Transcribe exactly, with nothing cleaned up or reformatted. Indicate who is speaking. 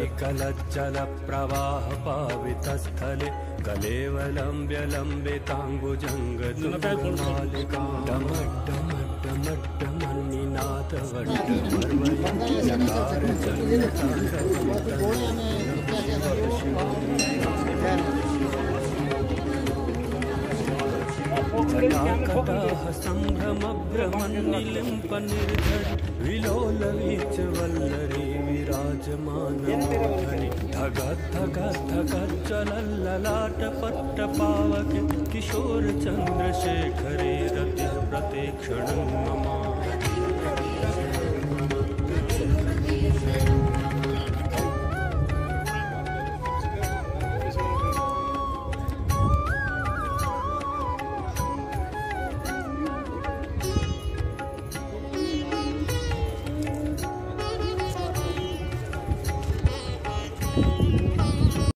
Speaker 1: कलज्जल प्रवाह पावितस्थले कलेवलम्ब्य लम्बिताङ्गुजङ्गमालिका जटाकटाह सम्भ्रमभ्रमन्निलिम्प निर्धरि विलोलवीच वल्लरी विराजमानमोहनि धग धग धग चलल्ललाट पट्ट पावके किशोर चन्द्रशेखरे रति प्रतीक्षणं मम